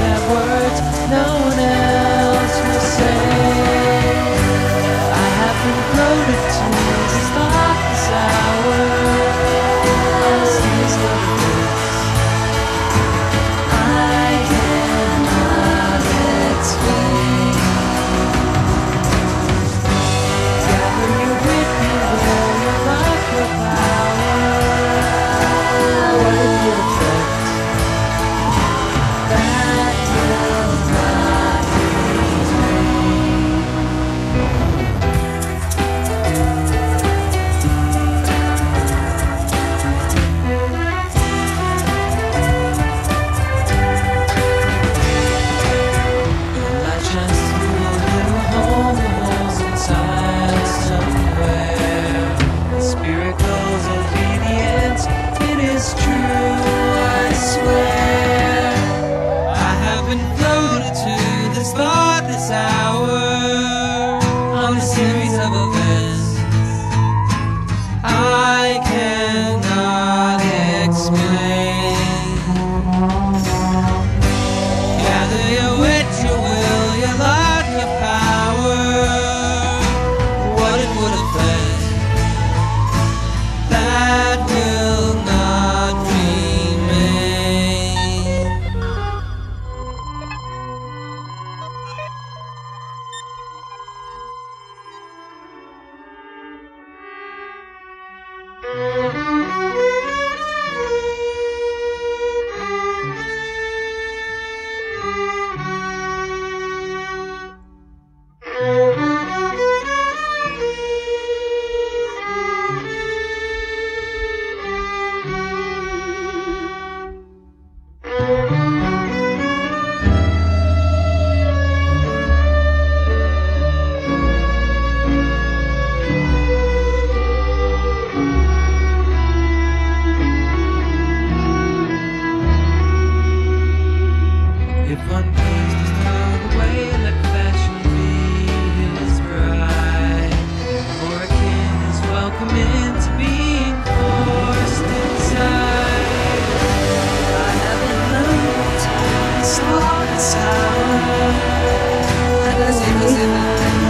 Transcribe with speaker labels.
Speaker 1: have words no one else will say. I have been floated to this thoughtless hour. Honesty is what it is. I cannot explain. Gather you with me where your life will power. What it will affect. That will not remain. I just moved you home, the walls inside somewhere. The spirit goes obedient, it is true, I swear. I have been floated to this thoughtless hour on a series of events I cannot explain. Gather your wit, your will, your light, your power. What it would affect, that will not remain. If one pleased is turned away, let fashion be his bride. For a king is welcome into being forced inside. I have been learned to slow this hour.